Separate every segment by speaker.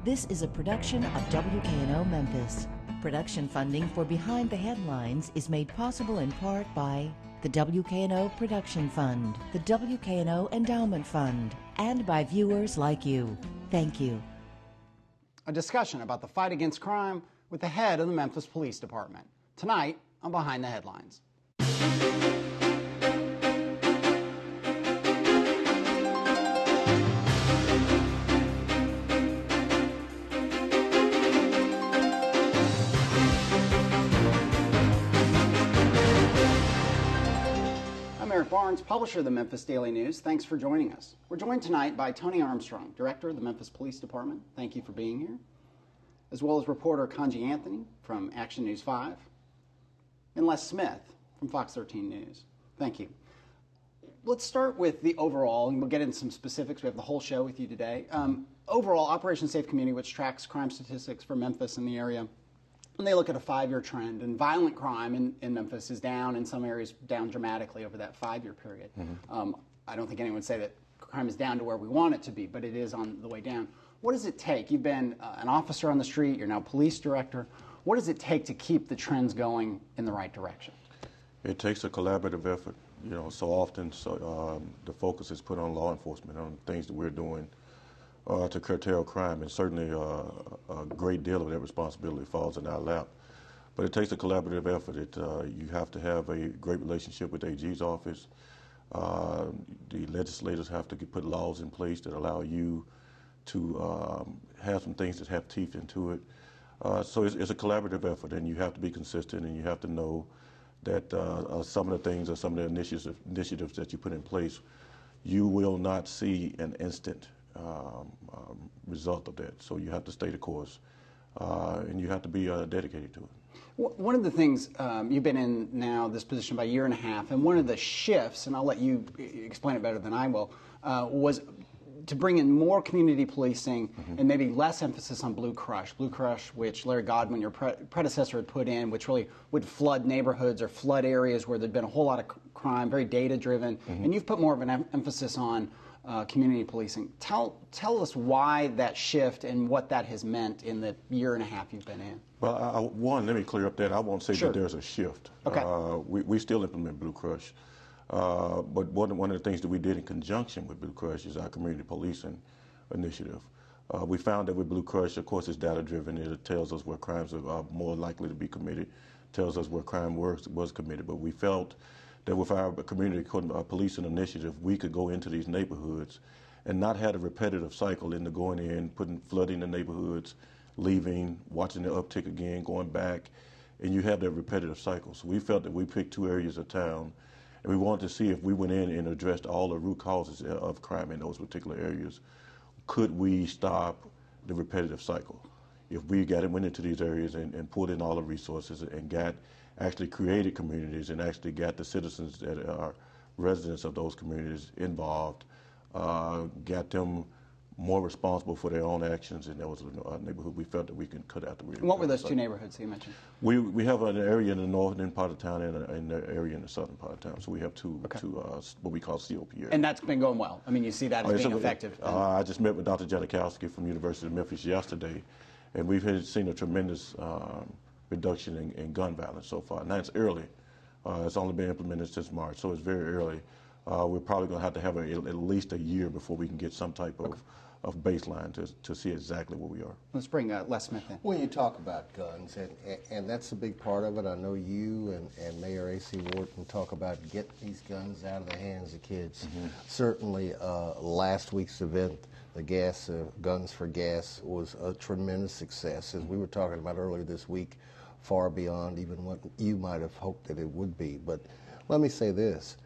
Speaker 1: This is a production of WKNO Memphis. Production funding for Behind the Headlines is made possible in part by the WKNO Production Fund, the WKNO Endowment Fund, and by viewers like you. Thank you.
Speaker 2: A discussion about the fight against crime with the head of the Memphis Police Department. Tonight on Behind the Headlines. I'm Eric Barnes, publisher of the Memphis Daily News. Thanks for joining us. We're joined tonight by Toney Armstrong, director of the Memphis Police Department. Thank you for being here. As well as reporter Conji Anthony from Action News 5, and Les Smith from Fox 13 News. Thank you. Let's start with the overall, and we'll get into some specifics. We have the whole show with you today. Overall, Operation Safe Community, which tracks crime statistics for Memphis and the area, and they look at a 5-year trend, and violent crime in Memphis is down, in some areas down dramatically over that 5-year period. I don't think anyone would say that crime is down to where we want it to be, but it is on the way down. What does it take? You've been an officer on the street, you're now police director. What does it take to keep the trends going in the right direction?
Speaker 3: It takes a collaborative effort. You know, so often the focus is put on law enforcement, on things that we're doing to curtail crime, and certainly a great deal of that responsibility falls in our lap. But it takes a collaborative effort. You have to have a great relationship with the AG's office. The legislators have to put laws in place that allow you to have some things that have teeth into it. So it's a collaborative effort, and you have to be consistent, and you have to know that some of the things or some of the initiatives that you put in place, you will not see an instant result of that. So you have to stay the course, and you have to be dedicated to it.
Speaker 2: One of the things, you've been in now this position about a year and a half, and one of the shifts, and I'll let you explain it better than I will, was to bring in more community policing and maybe less emphasis on Blue Crush. Blue Crush, which Larry Godwin, your predecessor, had put in, which really would flood neighborhoods or flood areas where there'd been a whole lot of crime, very data-driven, and you've put more of an emphasis on community policing. Tell us why that shift and what that has meant in the year and a half you've been in.
Speaker 3: Well, let me clear up that. I won't say that there's a shift.
Speaker 2: Okay.
Speaker 3: We still implement Blue Crush. But one of the things that we did in conjunction with Blue Crush is our community policing initiative. We found that with Blue Crush, of course, it's data-driven. It tells us where crimes are more likely to be committed, tells us where crime was committed. But we felt that with our community policing initiative, we could go into these neighborhoods and not have a repetitive cycle into going in, flooding the neighborhoods, leaving, watching the uptick again, going back, and you have that repetitive cycle. So we felt that we picked 2 areas of town, and we wanted to see if we went in and addressed all the root causes of crime in those particular areas, could we stop the repetitive cycle? If we went into these areas and pulled in all the resources and actually created communities and actually got the citizens that are residents of those communities involved, got them more responsible for their own actions, and that was a neighborhood we felt that we can cut out the real.
Speaker 2: What were those 2 neighborhoods that you mentioned?
Speaker 3: We have an area in the northern part of town and an area in the southern part of town. So we have two what we call COP areas.
Speaker 2: And that's been going well. I mean, you see that as being effective.
Speaker 3: I just met with Dr. Janikowski from University of Memphis yesterday, and we've seen a tremendous reduction in gun violence so far. Now it's early. It's only been implemented since March, so it's very early. We're probably going to have at least a year before we can get some type of baseline to see exactly where we are.
Speaker 2: Let's bring Les Smith in.
Speaker 4: When you talk about guns, and that's a big part of it, I know you and Mayor A.C. Wharton talk about get these guns out of the hands of kids. Certainly last week's event, the Guns for Gas, was a tremendous success, as we were talking about earlier this week, far beyond even what you might have hoped that it would be. But let me say this.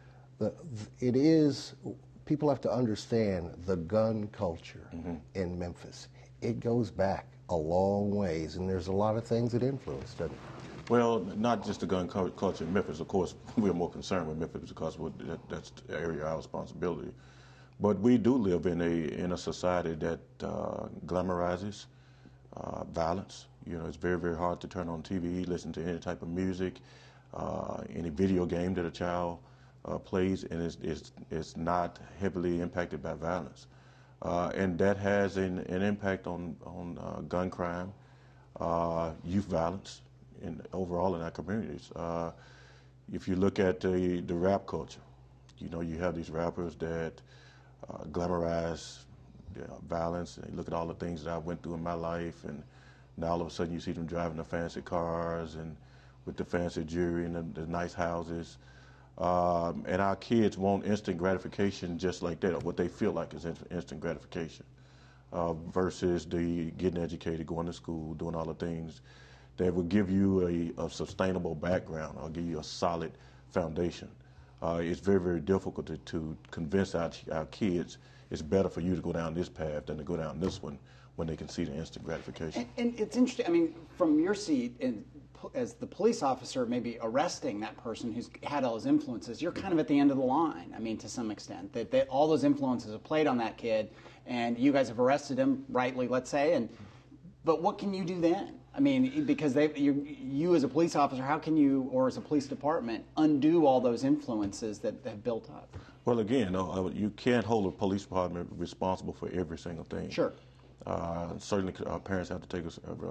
Speaker 4: People have to understand the gun culture in Memphis. It goes back a long ways, and there's a lot of things that influence, doesn't it?
Speaker 3: Well, not just the gun culture in Memphis. Of course, we're more concerned with Memphis because that's the area of our responsibility. But we do live in a society that glamorizes violence. You know, it's very, very hard to turn on TV, listen to any type of music, any video game that a child plays, and it's not heavily impacted by violence. And that has an impact on gun crime, youth violence, overall in our communities. If you look at the rap culture, you know, you have these rappers that glamorize violence, and you look at all the things that I went through in my life, and now all of a sudden you see them driving the fancy cars and with the fancy jewelry and the nice houses. And our kids want instant gratification just like that, or what they feel like is instant gratification, versus the getting educated, going to school, doing all the things that will give you a sustainable background or give you a solid foundation. It's very, very difficult to convince our kids it's better for you to go down this path than to go down this one when they can see the instant gratification.
Speaker 2: And it's interesting, I mean, from your seat, as the police officer maybe arresting that person who's had all those influences, you're kind of at the end of the line, I mean, to some extent, that all those influences have played on that kid, and you guys have arrested him, rightly, let's say, but what can you do then? I mean, because you as a police officer, how can you, or as a police department, undo all those influences that have built up?
Speaker 3: Well, again, you can't hold a police department responsible for every single thing.
Speaker 2: Sure.
Speaker 3: Certainly, parents have to take,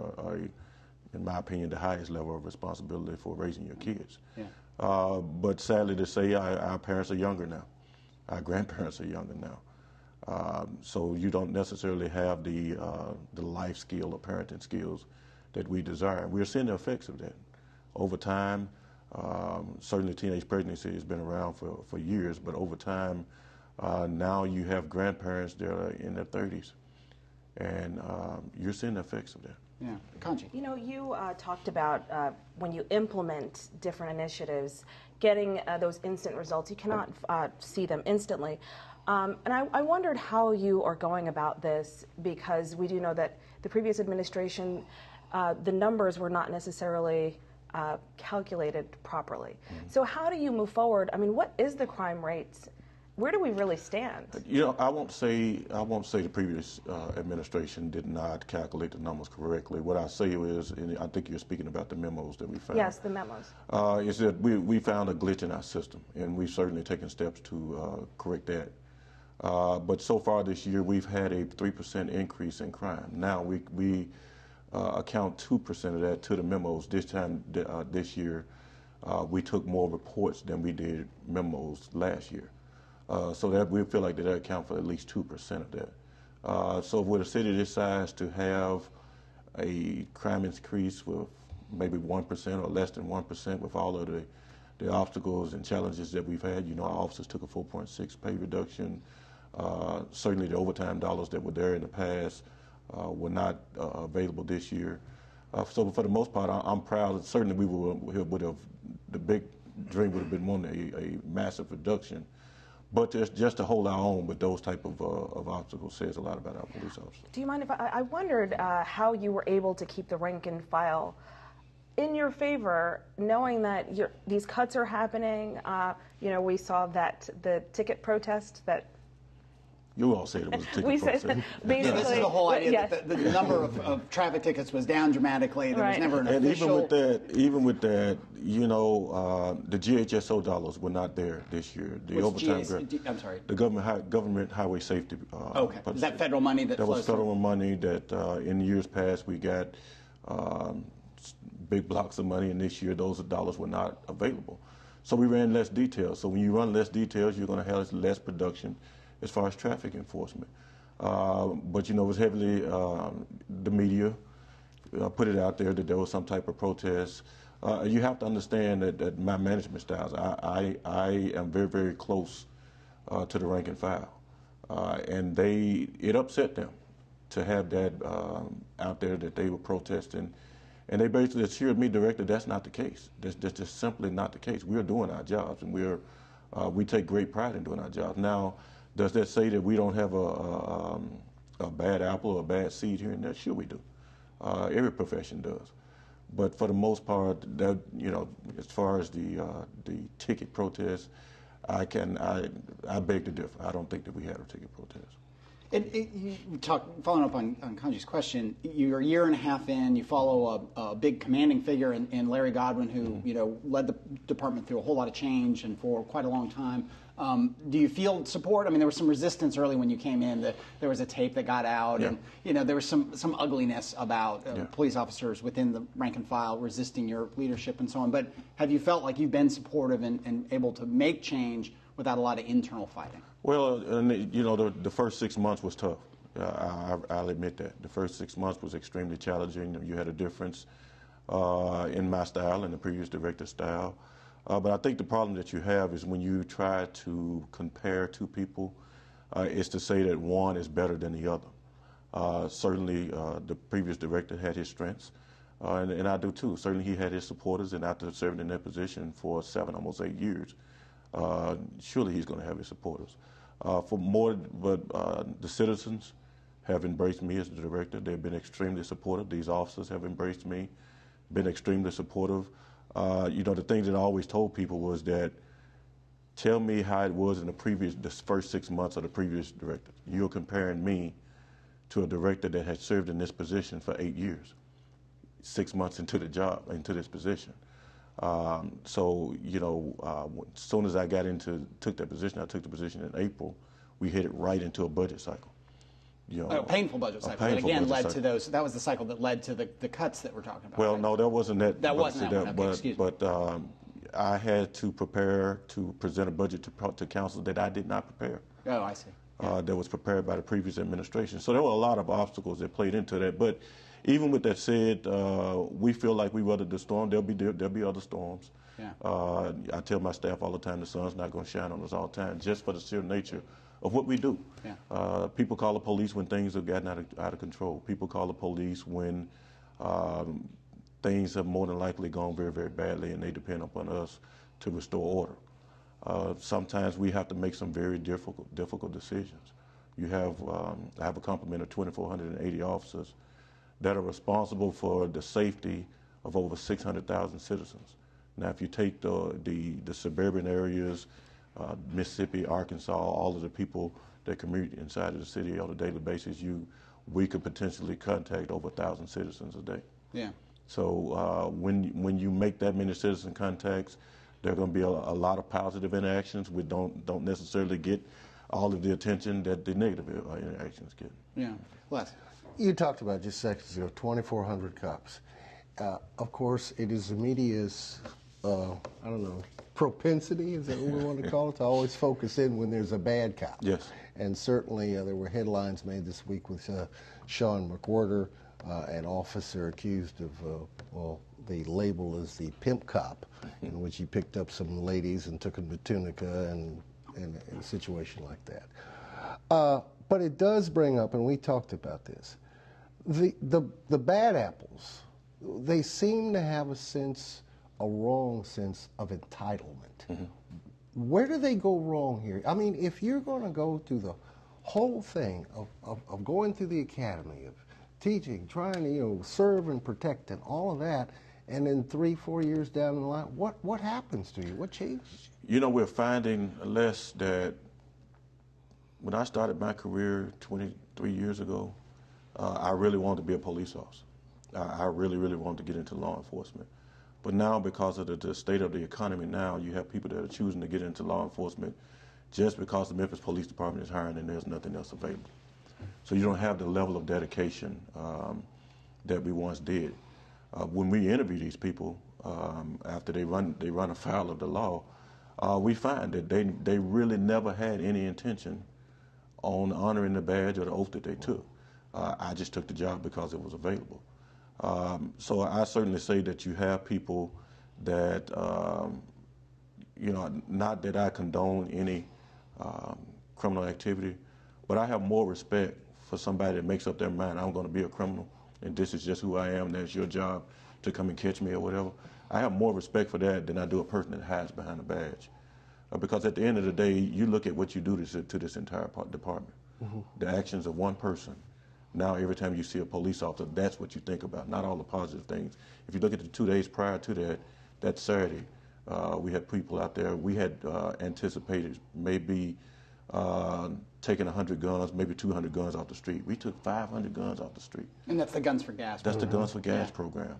Speaker 3: in my opinion, the highest level of responsibility for raising your kids. Yeah. But sadly to say, our parents are younger now. Our grandparents are younger now. So you don't necessarily have the life skill or parenting skills that we desire. We're seeing the effects of that over time. Certainly teenage pregnancy has been around for years, but over time, now you have grandparents that are in their 30s, and you're seeing the effects of that.
Speaker 2: Yeah, Kanji.
Speaker 5: You know, you talked about when you implement different initiatives, getting those instant results. You cannot see them instantly. And I wondered how you are going about this, because we do know that the previous administration, the numbers were not necessarily calculated properly. Mm-hmm. So how do you move forward? I mean, what is the crime rates? Where do we really stand?
Speaker 3: You know, I won't say the previous administration did not calculate the numbers correctly. What I say is, and I think you're speaking about the memos that we found.
Speaker 5: Yes, the memos.
Speaker 3: Is that we found a glitch in our system, and we've certainly taken steps to correct that. But so far this year, we've had a 3% increase in crime. Now we account 2% of that to the memos. This time this year, we took more reports than we did memos last year. So that we feel like that account for at least 2% of that. So with a city this size to have a crime increase with maybe 1% or less than 1% with all of the obstacles and challenges that we've had, you know, our officers took a 4.6 pay reduction. Certainly the overtime dollars that were there in the past were not available this year. So for the most part, I'm proud. Certainly we would have, the big dream would have been one, a massive reduction. But just to hold our own with those type of obstacles says a lot about our police officers.
Speaker 5: Do you mind if I wondered how you were able to keep the rank and file in your favor, knowing that these cuts are happening? You know, we saw that the ticket protest that.
Speaker 3: You all said it was a ticket protest.
Speaker 5: Basically,
Speaker 2: this is the whole idea
Speaker 5: yes.
Speaker 2: that the number of traffic tickets was down dramatically. There was never an official.
Speaker 3: And even with that, you know, the GHSO dollars were not there this year. The overtime grant.
Speaker 2: I'm sorry.
Speaker 3: The government highway safety.
Speaker 2: Okay. Is that federal money that
Speaker 3: was federal money that in years past we got big blocks of money, and this year those dollars were not available. So we ran less details. So when you run less details, you're going to have less production as far as traffic enforcement. But, you know, it was heavily, the media put it out there that there was some type of protest. You have to understand that my management styles, I am very, very close to the rank and file. And it upset them to have that out there that they were protesting. And they basically assured me directly that's not the case. That's just simply not the case. We're doing our jobs, and we take great pride in doing our jobs. Now, does that say that we don't have a bad apple or a bad seed here and there? Sure we do. Every profession does. But for the most part, that, you know, as far as the ticket protest, I beg to differ. I don't think that we had a ticket protest.
Speaker 2: Following up on Kanji's question, you're a year and a half in, you follow a big commanding figure in Larry Godwin, who led the department through a whole lot of change and for quite a long time. Do you feel support? I mean, there was some resistance early when you came in. There was a tape that got out, and there was some ugliness about police officers within the rank and file resisting your leadership and so on. But have you felt like you've been supportive and able to make change without a lot of internal fighting?
Speaker 3: Well, the first 6 months was tough. I'll admit that. The first 6 months was extremely challenging. You had a difference in my style and the previous director's style. But I think the problem that you have is when you try to compare two people, is to say that one is better than the other. Certainly, the previous director had his strengths, and I do too. Certainly, he had his supporters, and after serving in that position for 7, almost 8 years, surely he's going to have his supporters. The citizens have embraced me as the director. They've been extremely supportive. These officers have embraced me, been extremely supportive. The thing that I always told people was that, tell me how it was in the first 6 months of the previous director. You're comparing me to a director that had served in this position for 8 years, 6 months into the job, into this position. As soon as I took that position, I took the position in April, we headed right into a budget cycle.
Speaker 2: A painful budget cycle. And again, to those. That was the cycle that led to the cuts that we're talking about.
Speaker 3: Well,
Speaker 2: right?
Speaker 3: No, that wasn't that.
Speaker 2: That wasn't that one. Okay, excuse me.
Speaker 3: But I had to prepare to present a budget to council that I did not prepare.
Speaker 2: Oh, I see.
Speaker 3: That was prepared by the previous administration. So there were a lot of obstacles that played into that. But even with that said, we feel like we weathered the storm. There'll be other storms.
Speaker 2: Yeah.
Speaker 3: I tell my staff all the time, the sun's not going to shine on us all the time, just for the sheer nature of what we do.
Speaker 2: Yeah.
Speaker 3: People call the police when things have gotten out of control. People call the police when things have more than likely gone very, very badly, and they depend upon us to restore order. Sometimes we have to make some very difficult decisions. I have a complement of 2,480 officers that are responsible for the safety of over 600,000 citizens. Now, if you take the suburban areas, Mississippi, Arkansas, all of the people that commute inside of the city on a daily basis, we could potentially contact over 1,000 citizens a day.
Speaker 2: Yeah.
Speaker 3: So when you make that many citizen contacts, there are going to be a lot of positive interactions. We don't necessarily get all of the attention that the negative interactions get.
Speaker 2: Yeah. Les.
Speaker 4: You talked about just seconds ago, 2,400 cops. Of course, it is the media's, propensity, is that what we want to call it, to always focus in when there's a bad cop.
Speaker 3: Yes.
Speaker 4: And certainly there were headlines made this week with Sean McWhorter, an officer accused of, the label is the pimp cop, in which he picked up some ladies and took them to Tunica and a situation like that. But it does bring up, and we talked about this, the bad apples, they seem to have a wrong sense of entitlement. Mm-hmm. Where do they go wrong here? I mean, if you're going to go through the whole thing of going through the academy, of teaching, trying to serve and protect and all of that, and then 3-4 years down the line, what happens to you? What changes? We're
Speaker 3: finding, Les, that when I started my career 23 years ago, I really wanted to be a police officer. I really, really wanted to get into law enforcement. But now, because of the state of the economy now, you have people that are choosing to get into law enforcement just because the Memphis Police Department is hiring and there's nothing else available. So you don't have the level of dedication that we once did. When we interview these people, after they run afoul of the law, we find that they really never had any intention on honoring the badge or the oath that they took. I just took the job because it was available. So I certainly say that you have people that, not that I condone any criminal activity, but I have more respect for somebody that makes up their mind, I'm going to be a criminal, and this is just who I am, and that's your job to come and catch me or whatever. I have more respect for that than I do a person that hides behind a badge. Because at the end of the day, you look at what you do to this entire department. Mm-hmm. The actions of one person. Now, every time you see a police officer, that's what you think about, not all the positive things. If you look at the 2 days prior to that Saturday, we had people out there. We had anticipated maybe taking 100 guns, maybe 200 guns off the street. We took 500 guns off the street.
Speaker 2: And that's the Guns for Gas
Speaker 3: That's
Speaker 2: program.
Speaker 3: the Guns for Gas program.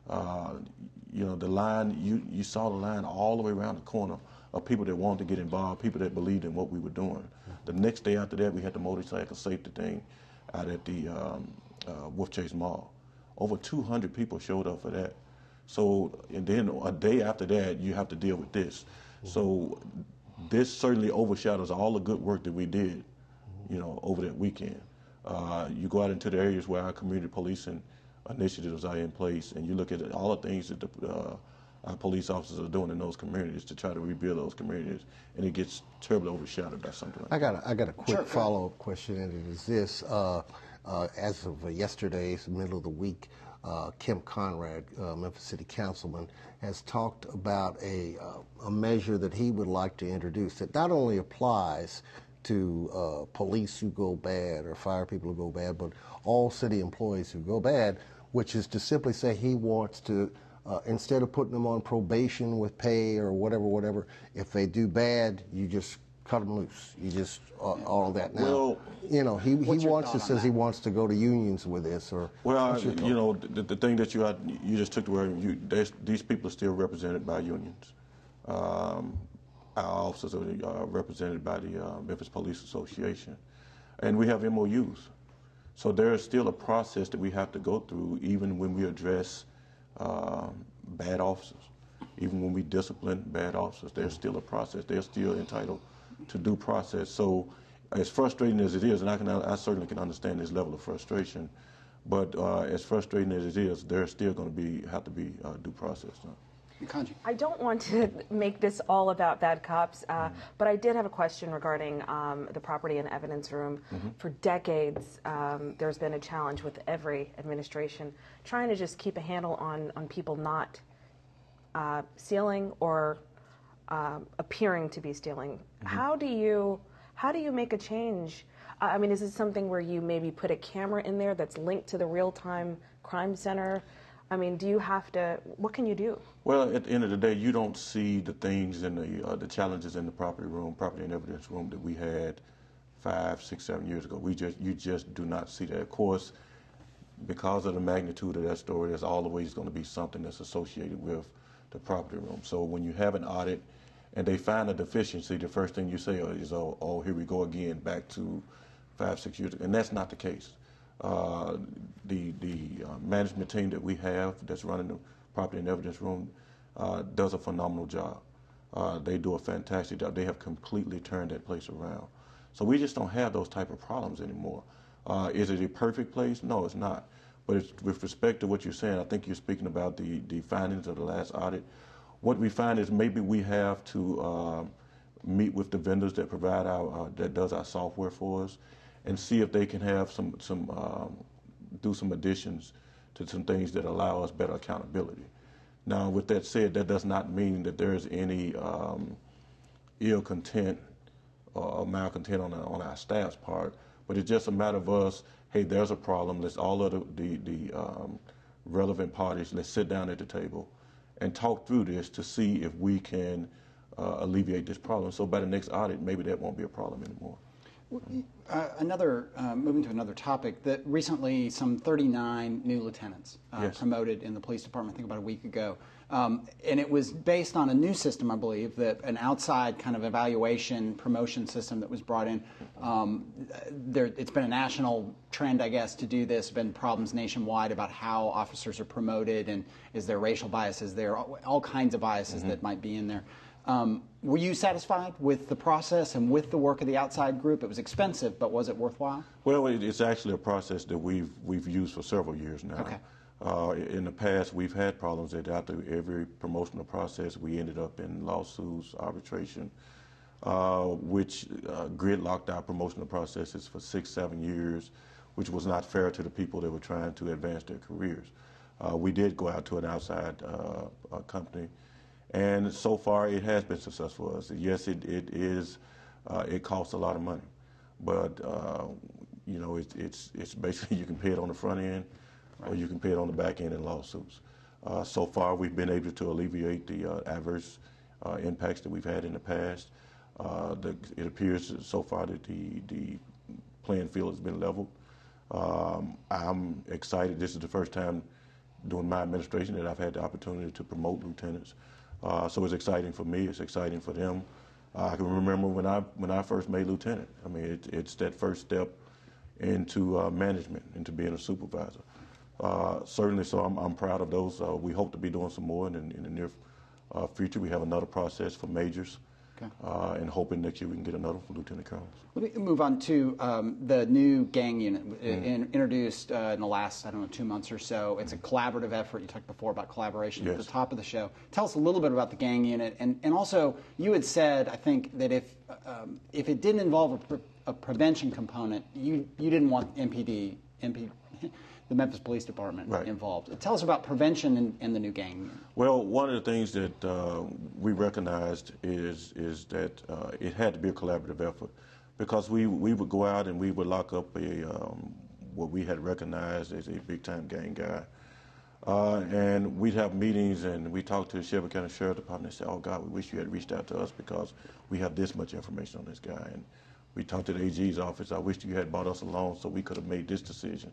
Speaker 3: You know, the line, you saw the line all the way around the corner of people that wanted to get involved, people that believed in what we were doing. The next day after that, we had the motorcycle safety thing out at the Wolf Chase Mall. Over 200 people showed up for that. So, and then a day after that, you have to deal with this. So this certainly overshadows all the good work that we did, you know, over that weekend. You go out into the areas where our community policing initiatives are in place, and you look at all the things that our police officers are doing in those communities to try to rebuild those communities, and it gets terribly overshadowed by something like that.
Speaker 4: I got a quick follow-up question, and it is this. As of yesterday's middle of the week, Kim Conrad, Memphis City Councilman, has talked about a measure that he would like to introduce that not only applies to police who go bad or fire people who go bad, but all city employees who go bad, which is to simply say he wants to, instead of putting them on probation with pay or whatever, if they do bad, you just cut them loose. You just, all of that. Now,
Speaker 3: well,
Speaker 4: you know, he says he wants to go to unions with this. Or
Speaker 3: well, you know, the thing that you just took the word, these people are still represented by unions. Our officers are represented by the Memphis Police Association, and we have MOUs. So there is still a process that we have to go through, even when we address bad officers, even when we discipline bad officers. There's still a process. They're still entitled to due process. So as frustrating as it is, and I certainly can understand this level of frustration, but as frustrating as it is, there's still going to have to be due process.
Speaker 5: I don't want to make this all about bad cops, but I did have a question regarding the property and evidence room. For decades, there's been a challenge with every administration trying to just keep a handle on people not stealing or appearing to be stealing. How do you make a change? I mean, is it something where you maybe put a camera in there that's linked to the real-time crime center? I mean, do you have to, what can you do?
Speaker 3: Well, at the end of the day, you don't see the things and the challenges in the property and evidence room that we had 5, 6, 7 years ago. You just do not see that. Of course, because of the magnitude of that story, there's always going to be something that's associated with the property room. So when you have an audit and they find a deficiency, the first thing you say is, oh, here we go again, back to 5, 6 years ago. And that's not the case. The management team that we have that's running the property and evidence room does a phenomenal job. They do a fantastic job. They have completely turned that place around. So we just don't have those type of problems anymore. Is it a perfect place? No, it's not. But it's, with respect to what you're saying, I think you're speaking about the findings of the last audit. What we find is maybe we have to meet with the vendors that provide that does our software for us, and see if they can have do some additions to some things that allow us better accountability. Now, with that said, that does not mean that there is any ill content or malcontent on our staff's part, but it's just a matter of us, hey, there's a problem, let's all of the relevant parties, let's sit down at the table and talk through this to see if we can alleviate this problem. So by the next audit, maybe that won't be a problem anymore.
Speaker 2: Moving to another topic, that recently some 39 new lieutenants
Speaker 3: yes.
Speaker 2: promoted in the police department, I think about a week ago. And it was based on a new system, I believe, an outside kind of evaluation promotion system that was brought in. It's been a national trend, I guess, to do this. Been problems nationwide about how officers are promoted, and is there racial biases there, all kinds of biases that might be in there. Were you satisfied with the process and with the work of the outside group? It was expensive, but was it worthwhile?
Speaker 3: Well, it's actually a process that we've used for several years now.
Speaker 2: Okay.
Speaker 3: In the past, we've had problems that after every promotional process, we ended up in lawsuits, arbitration, which gridlocked our promotional processes for 6, 7 years, which was not fair to the people that were trying to advance their careers. We did go out to an outside company, and so far it has been successful for us. Yes, it costs a lot of money, but you know, it's basically you can pay it on the front end, or you can pay it on the back end in lawsuits. So far, we've been able to alleviate the adverse impacts that we've had in the past. It appears so far that the playing field has been leveled. I'm excited. This is the first time during my administration that I've had the opportunity to promote lieutenants. So it's exciting for me. It's exciting for them. I can remember when I first made lieutenant. I mean, it's that first step into management, into being a supervisor. Certainly, so I'm proud of those. We hope to be doing some more in the near future. We have another process for majors, and hoping next year we can get another for lieutenant colonels.
Speaker 2: Let me move on to the new gang unit introduced in the last, 2 months or so. It's a collaborative effort. You talked before about collaboration at the top of the show. Tell us a little bit about the gang unit, and also you had said, I think, that if it didn't involve a prevention component, you didn't want the Memphis Police Department involved. Tell us about prevention in the new gang unit.
Speaker 3: Well, one of the things that we recognized is that it had to be a collaborative effort, because we would go out and we would lock up what we had recognized as a big-time gang guy. And we'd have meetings and we talked to the Shelby County Sheriff Department and say, oh God, we wish you had reached out to us because we have this much information on this guy. And we talked to the AG's office, I wish you had brought us along so we could have made this decision.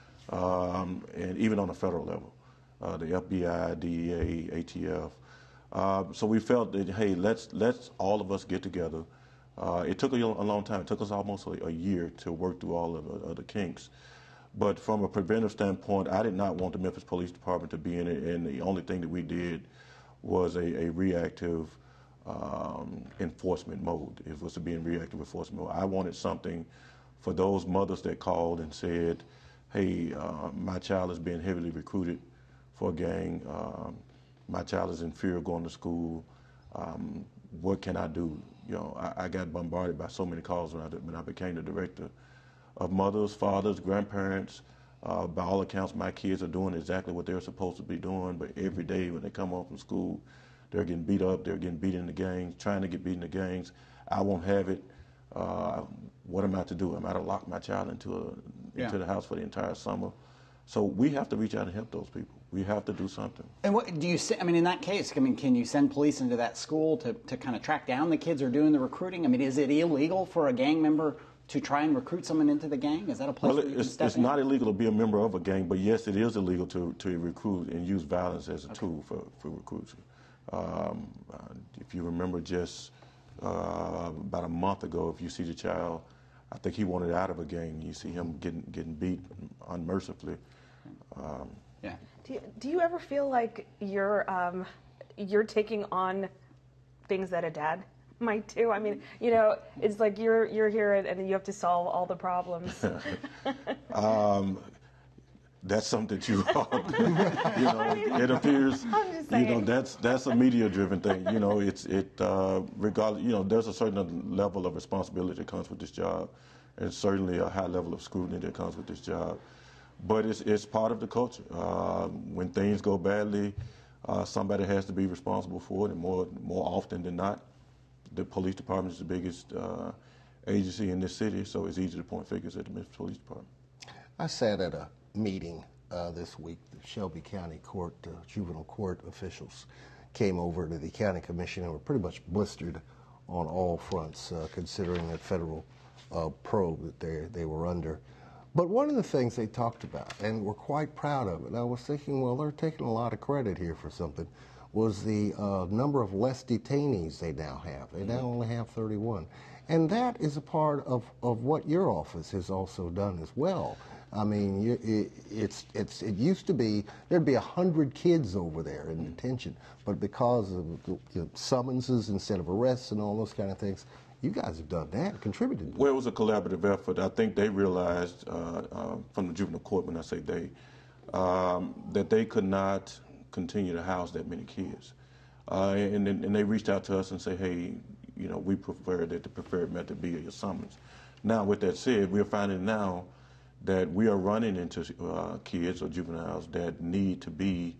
Speaker 3: And even on a federal level, the FBI, DEA, ATF. So we felt that, hey, let's all of us get together. It took a long time. It took us almost a year to work through all of the kinks. But from a preventive standpoint, I did not want the Memphis Police Department to be in it, and the only thing that we did was a reactive enforcement mode. It was to be in reactive enforcement mode. I wanted something for those mothers that called and said, hey, my child is being heavily recruited for a gang. My child is in fear of going to school. What can I do? You know, I got bombarded by so many calls when I became the director of mothers, fathers, grandparents. By all accounts, my kids are doing exactly what they're supposed to be doing, but every day when they come home from school, they're getting beat up, they're getting beat in the gangs, trying to get beat in the gangs. I won't have it. What am I to do? Am I to lock my child into the house for the entire summer? So we have to reach out and help those people. We have to do something.
Speaker 2: And what do you say? I mean, in that case, can you send police into that school to kind of track down the kids who are doing the recruiting? I mean, is it illegal for a gang member to try and recruit someone into the gang? Is that a place where you can step in?
Speaker 3: It's not illegal to be a member of a gang, but yes, it is illegal to recruit and use violence as a tool for recruiting. If you remember just about a month ago, if you see the child, I think he wanted out of a gang. You see him getting beat unmercifully.
Speaker 5: Do you ever feel like you're taking on things that a dad might do? I mean, you know, it's like you're here and you have to solve all the problems.
Speaker 3: That's something that you know, it appears, you know, that's a media-driven thing. You know, regardless, you know, there's a certain level of responsibility that comes with this job, and certainly a high level of scrutiny that comes with this job. But it's part of the culture. When things go badly, somebody has to be responsible for it, and more often than not, the police department is the biggest agency in this city, so it's easy to point fingers at the Memphis Police Department.
Speaker 4: I sat at a meeting this week. The Shelby County Court, juvenile court officials came over to the county commission and were pretty much blistered on all fronts, considering that federal probe that they were under. But one of the things they talked about, and were quite proud of it, and I was thinking, well, they're taking a lot of credit here for something, was the number of less detainees they now have. They now only have 31. And that is a part of what your office has also done as well. I mean, it used to be, there'd be 100 kids over there in detention, but because of summonses instead of arrests and all those kind of things, you guys have done that, contributed to that.
Speaker 3: Well, it was a collaborative effort. I think they realized from the juvenile court, when I say they, that they could not continue to house that many kids. And they reached out to us and say, hey, you know, we prefer that the preferred method be a summons. Now, with that said, we're finding now that we are running into kids or juveniles that need to be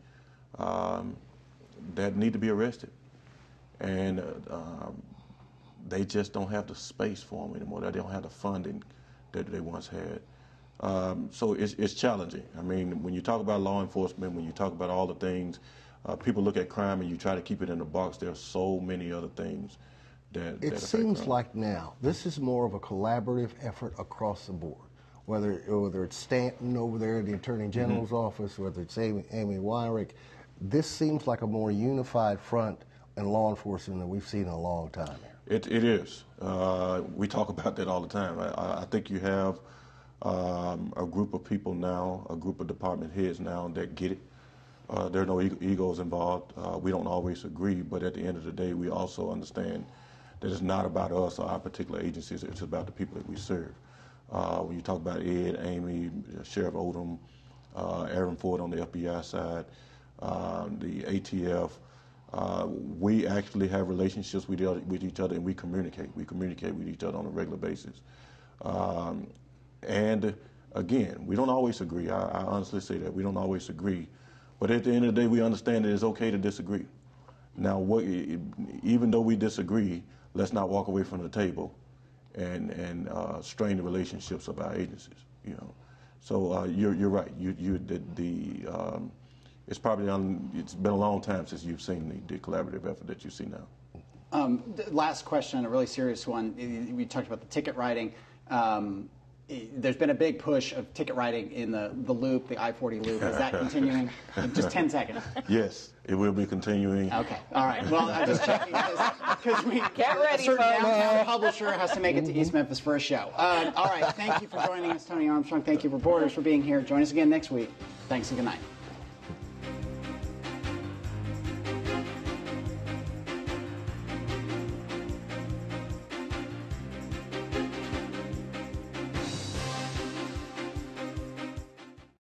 Speaker 3: arrested, and they just don't have the space for them anymore. They don't have the funding that they once had. So it's challenging. I mean, when you talk about law enforcement, when you talk about all the things, people look at crime and you try to keep it in a box. There are so many other things
Speaker 4: It seems like now this is more of a collaborative effort across the board. Whether it's Stanton over there at the Attorney General's office, whether it's Amy Wyrick, this seems like a more unified front in law enforcement than we've seen in a long time.
Speaker 3: It is. We talk about that all the time. I think you have a group of people now, a group of department heads now that get it. There are no egos involved. We don't always agree, but at the end of the day, we also understand that it's not about us or our particular agencies. It's about the people that we serve. When you talk about Ed, Amy, Sheriff Odom, Aaron Ford on the FBI side, the ATF, we actually have relationships with each other, and we communicate. We communicate with each other on a regular basis. And again, we don't always agree. I honestly say that. We don't always agree. But at the end of the day, we understand that it's okay to disagree. Now, even though we disagree, let's not walk away from the table and strain the relationships of our agencies. You know, so you're right. It's probably it's been a long time since you've seen the collaborative effort that you see now.
Speaker 2: Last question, a really serious one. We talked about the ticket writing. There's been a big push of ticket writing in the loop, the I-40 loop. Is that continuing? Just 10 seconds.
Speaker 3: Yes, it will be continuing.
Speaker 2: Okay. All right. Well, I'm just checking because
Speaker 5: Get ready,
Speaker 2: a certain
Speaker 5: folks.
Speaker 2: downtown publisher has to make it to East Memphis for a show. All right. Thank you for joining us, Toney Armstrong. Thank you, reporters, for being here. Join us again next week. Thanks and good night.